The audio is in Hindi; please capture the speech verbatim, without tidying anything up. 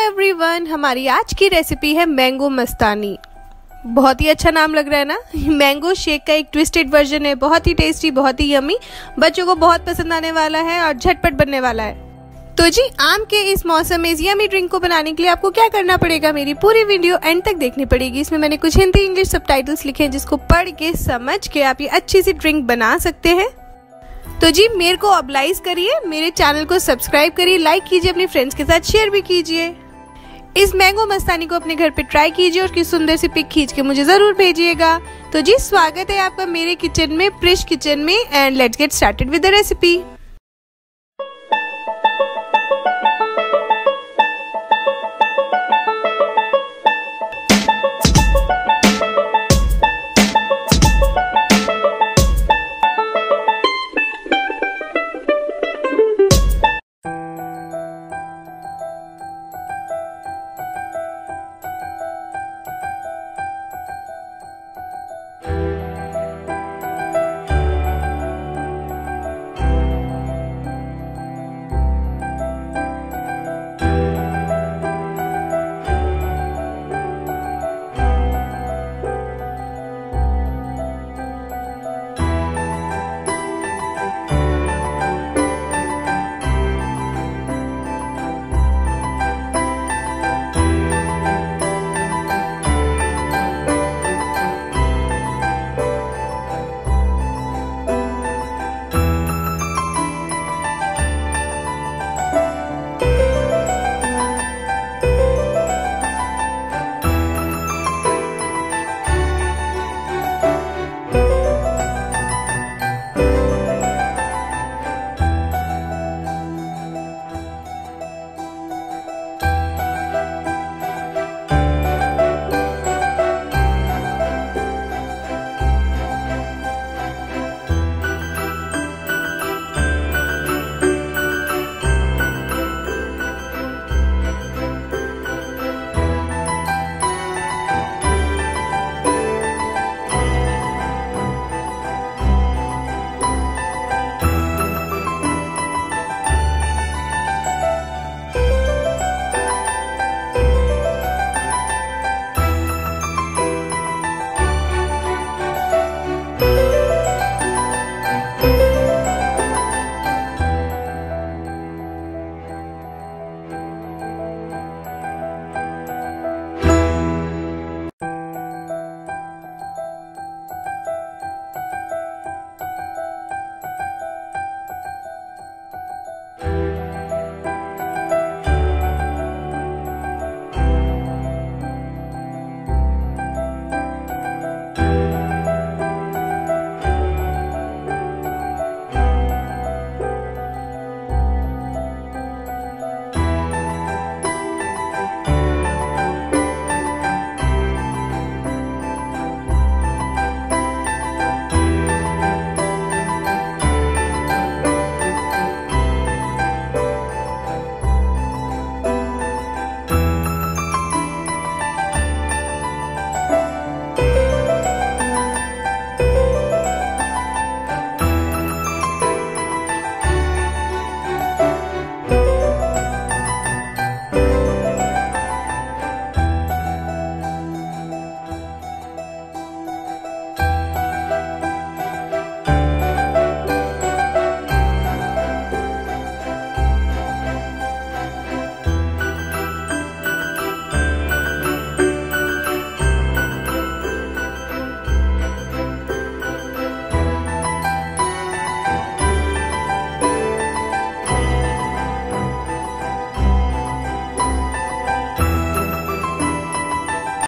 एवरीवन, हमारी आज की रेसिपी है मैंगो मस्तानी। बहुत ही अच्छा नाम लग रहा है ना। मैंगो शेक का एक ट्विस्टेड वर्जन है, बहुत ही टेस्टी, बहुत ही यमी, बच्चों को बहुत पसंद आने वाला है और झटपट बनने वाला है। तो जी, आम के इस मौसम में इस यमी ड्रिंक को बनाने के लिए आपको क्या करना पड़ेगा, मेरी पूरी वीडियो एंड तक देखनी पड़ेगी। इसमें मैंने कुछ हिंदी इंग्लिश सबटाइटल्स लिखे हैं जिसको पढ़ के समझ के आप ये अच्छी सी ड्रिंक बना सकते हैं। तो जी, मेरे को ऑब्लाइज करिए, मेरे चैनल को सब्सक्राइब करिए, लाइक कीजिए, अपने फ्रेंड्स के साथ शेयर भी कीजिए। इस मैंगो मस्तानी को अपने घर पे ट्राई कीजिए और उसकी सुंदर सी पिक खींच के मुझे जरूर भेजिएगा। तो जी, स्वागत है आपका मेरे किचन में, प्रिश किचन में, and let's get started with the recipe.